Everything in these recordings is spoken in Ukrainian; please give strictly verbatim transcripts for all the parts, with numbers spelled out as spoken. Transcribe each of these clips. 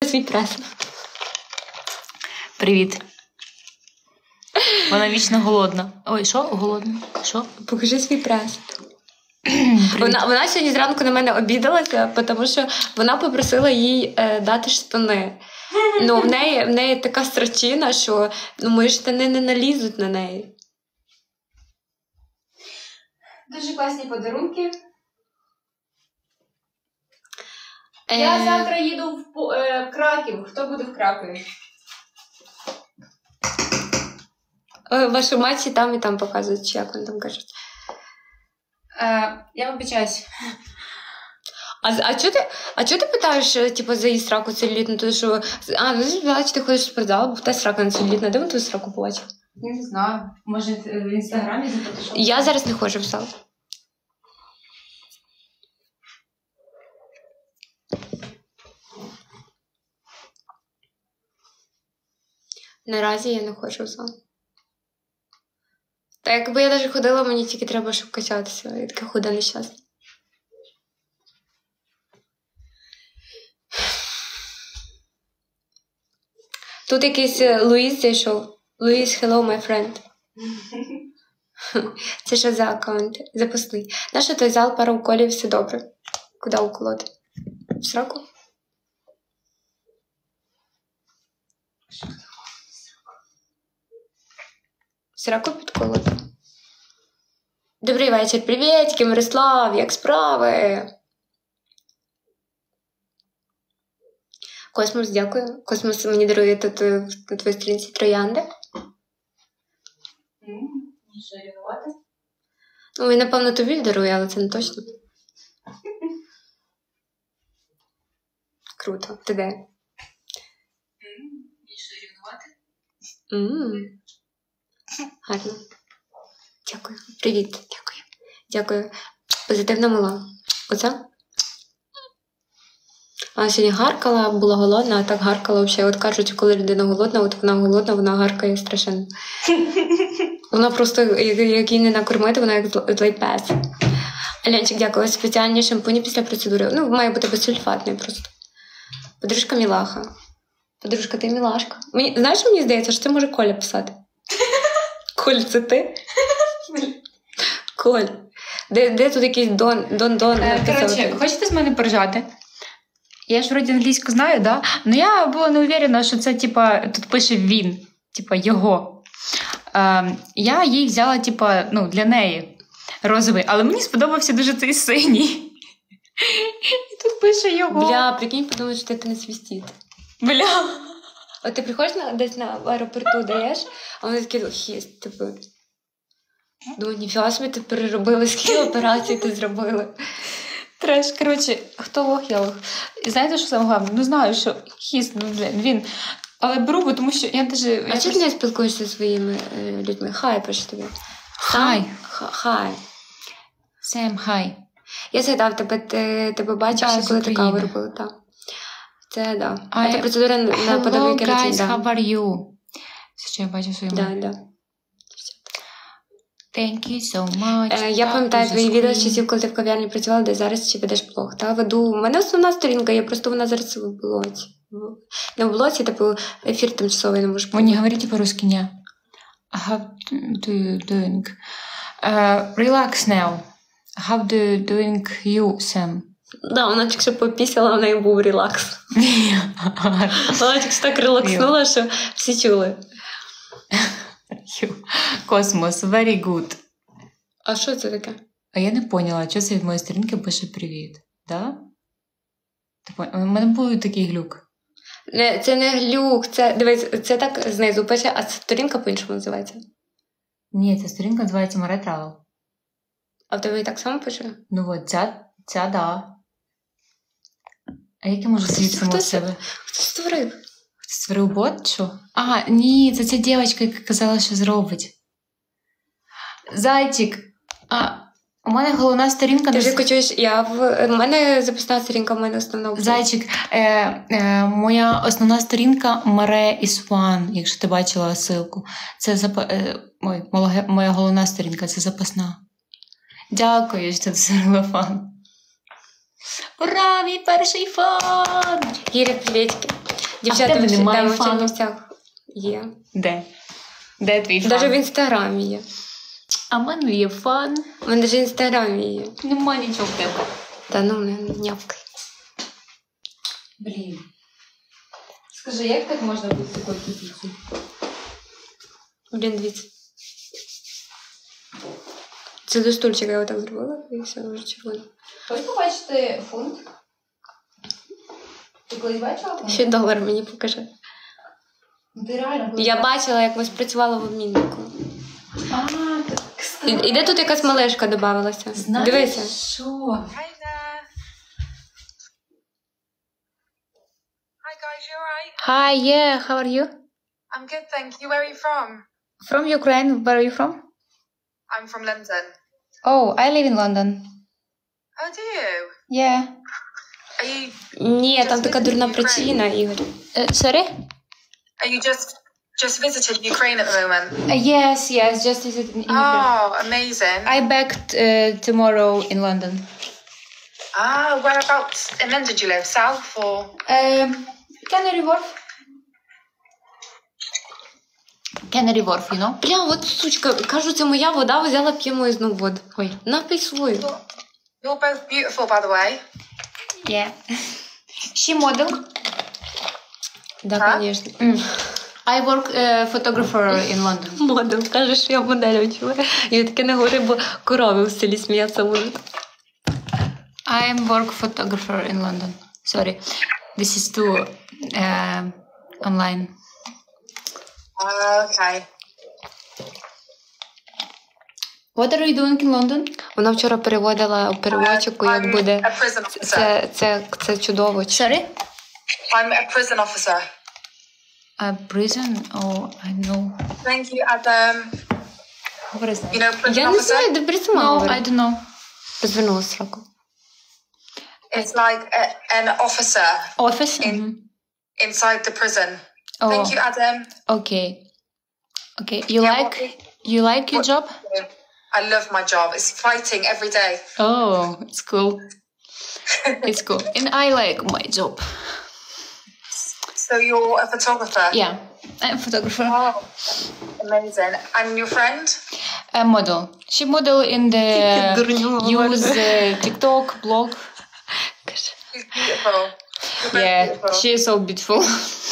свій прес. Привіт. Вона вічно голодна. Ой, що? Голодна? Що? Покажи свій прес. Вона, вона сьогодні зранку на мене обідалася, тому що вона попросила їй е, дати штани. Ну, в неї, в неї така строчина, що ну, мої штани не налізуть на неї. Дуже класні подарунки. Е... Я завтра їду в е, Краків. Хто буде в Кракові? Е, вашу мать і там, і там показують, чи як вони там кажуть. Е, я вибачаюсь. А, а чого ти, а чого ти питаєш, типу, за її сраку целюлітну? Тому що, а, ну, бачиш, ти ходиш в спортзал, бо в те срака на целюлітна. Де ви твою сраку побачив? Я не знаю. Може, в Інстаграмі запитаєш? Я зараз не ходжу в зал. Наразі я не ходжу в зал. Та якби я навіть ходила, мені тільки треба, щоб качатися. Я така худа нещасна. Тут якийсь Луїс зайшов. Луїс, hello, my friend. Це що за аккаунт? Запусти. Нащо той зал, пара уколів, все добре. Куди уколоти? В сраку? В сраку підколоти. Добрий вечір. Привітки, Мирослав, як справи? Космос, дякую. Космос мені дарує тут на твоїй сторінці троянди. Що рівнувати? Ну, він, напевно, тобі дарує, але це не точно. Круто. Ти де? Що рівнувати? Ммм. Гарно. Дякую. Привіт. Дякую. Дякую. Позитивна мила. Оце? А сьогодні гаркала, була голодна, а так гаркала взагалі. От кажуть, коли людина голодна, от вона голодна, вона гаркає страшенно. Вона просто, як її не накормити, вона як злий пес. Аленчик, дякую. Спеціальні шампуні після процедури. Ну, має бути безсульфатний просто. Подружка Мілаха. Подружка, ти Мілашка. Мені, знаєш, мені здається, що це може Коля писати. Коль, це ти? Коль. Де, де тут якийсь Дон, Дон, Дон? Е, коротше, хочете з мене поржати? Я ж вроді англійську знаю, да? Ну я була не уверена, що це, типа, тут пише він, типа, його. Е, я їй взяла, типа, ну, для неї розовий, але мені сподобався дуже цей синій. І тут пише його. Бля, прикинь, подумай, що ти не свістить. Бля. От ти приходиш на, десь на в аеропорту, даєш, а вони такі, хіст, типу. Думаю, ніфіга собі ти переробили, скільки операцій ти зробили. Треш, коротше, хто лох, я лох. І знаєте, що саме головне? Ну, знаю, що хіст, ну, блін, він. Але беру, бо тому що я даже... А чому просто... ти не спілкуєшся зі своїми е, людьми? Хай, пише тобі. Хай. Хай. Сем, хай. Я згадав, тебе, ти, тебе бачив, да, коли ти каву робила, так. Це, да. I... А це процедура на подовий кератин, да. Hello, guys, how are you? Це що я бачу своєму. Да, да. Thank you so much. Е, я пам'ятаю твої відео з часів, коли ти в кав'ярні працювала, де зараз чи ведеш блог. Та веду. У мене основна сторінка, я просто вона зараз в блоці. Не в блоці, типу, ефір тимчасовий не можу. Ви не говорите по-русски, ні? How do you doing? Uh, relax now. How do you doing you, Sam? Да, вона тільки що попісила, в неї був релакс. Вона тільки що так релакснула, що всі чули. Космос, very good. А що це таке? А я не поняла, що це від моєї сторінки пише привіт. Да? У мене був такий глюк. Не, це не глюк, це, дивись, це так знизу пише, а сторінка по-іншому називається. Ні, ця сторінка називається Море Travel. А в тебе і так само пише? Ну от, ця, ця, да. А як я можу звідси само в себе? Хто створив? Хто створив бот, що? А, ні, це ця дівчинка, яка казала, що зробить. Зайчик, а у мене головна сторінка... Ти вже почуєш, я в... У мене записана сторінка, в мене основна... Зайчик, е, е, моя основна сторінка Маре Ісван, якщо ти бачила ссылку. Це зап... е, ой, моя головна сторінка, це запасна. Дякую, що ти зробила фан. Ура, мій перший фан! Гіря, привітки. Дівчата, тебе в немає да, в фану? Чернівцях є. Де? Де твій фан? Навіть в інстаграмі є. А в мене є фан. У мене навіть в інстаграмі є. Нема нічого в тебе. Та ну не нявкай. Блін. Скажи, як так можна бути такою позицією? Блін, дивіться. Це до стульчика я отак зробила, і все вже червоно. Хочеш побачити фунт? Ти колись бачила фунт? Ще долар мені покажи. Ну, ти реально колись Я бачила? бачила, як ви спрацювали в обміннику. А, так, І, кстати. і де тут якась малешка додавалася? Знаєш Дивися. що? Hi there. Hi guys, you alright? Hi, yeah, how are you? I'm good, thank you. Where are you from? From Ukraine, where are you from? I'm from London. Oh, I live in London. Oh, do you? Yeah. Are you Ні, там така дурна причина, Ігор. Uh, sorry? are you just just visited Ukraine at the moment? Uh, yes, yes, just is it in Ukraine. Oh, amazing. I back uh, tomorrow in London. Ah, whereabouts in London do you live? South or? Um, Canary Wharf. Canary Wharf, you know? Бля, от сучка, кажу, це моя вода, взяла п'ємо і знову воду. Ой. Напий свою. You're both beautiful, by the way. Yeah. She model. Да, А? звісно. Mm. I work uh, photographer in London. Модель, каже, що я модель вчила. Я таке не говорю, бо корови в селі сміятися можуть. I am work photographer in London. Sorry. This is too uh, online. Ah, okay. What are you doing in London? Вона вчора переводила у переводчику, як I'm буде. a prison officer. Це, це, це чудово. Sorry? I'm a prison officer. A prison? Oh, I know. Thank you, Adam. What is that? You know prison Я не officer? знаю, де при сама No, I говорить. don't know. Розвернула сраку. It's like a, an officer Office? In- Mhm. inside the prison. Oh, Thank you, Adam. okay. Okay. You Yeah, like what- you like your what- job? I love my job. It's fighting every day. Oh, it's cool. It's cool. And I like my job. So you're a photographer? Yeah. I'm a photographer. Wow. Amazing. And your friend? A model. She model in the use uh, TikTok blog. Каже. She's beautiful. You're both Yeah, beautiful. she is so beautiful.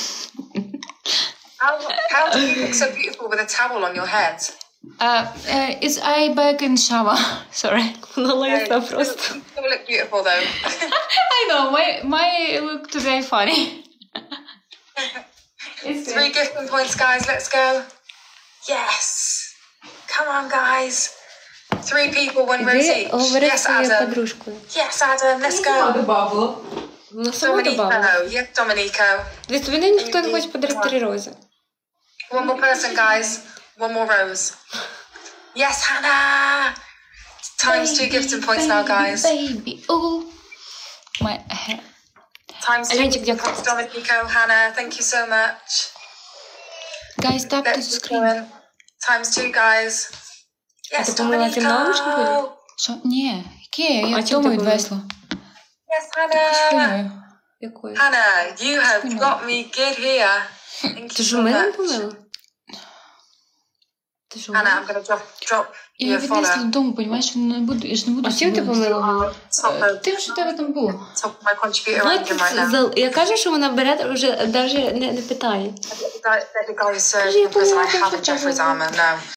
How, how do you look so beautiful with a towel on your head? Uh, uh, it's I back in shower. Sorry. Вона No, лиса you просто. still, you still look beautiful though. I know my my look today funny. It's Three gifting points, guys. Let's go. Yes. Come on, guys. Three people, one rose Іди each. говори Yes, з своєю Adam. подружкою. Yes, Adam. Let's go. Вона сама добавила. Dominico. Yes, Dominico. Десь тобі ніхто не хоче подарити три рози. One more person, guys. One more rose. Yes, Hannah. Times two gifting points now, guys. Baby, oh my hair. Times two Alenček, gifting points, Dominico, Hannah. Thank you so much. Guys, tap to the Let's keep screen. going. Times two, guys. Yes, ти помила цим наушником? Dominico. Що? Ні, яке? Я А чим вдома ти помила? відвесла. Yes, Hannah. Хуйною. Якою? Hannah, you have got me good here. Thank Ти you ж so у мене much. помила? Ти ж у Hannah, мене? I'm gonna drop drop Я you a віднесла follow. додому, понімаєш, не буду, я ж не буду. А чим ти собою. помила? Top of, Тим, що в тебе там було. top of my contributor Давайте ranking right now. зал- Я кажу, що вона бере, вже навіть не, не питає. The guy, the guy who served Скажи, я in prison, I помила, have a що Jeffrey's тебе armor. No.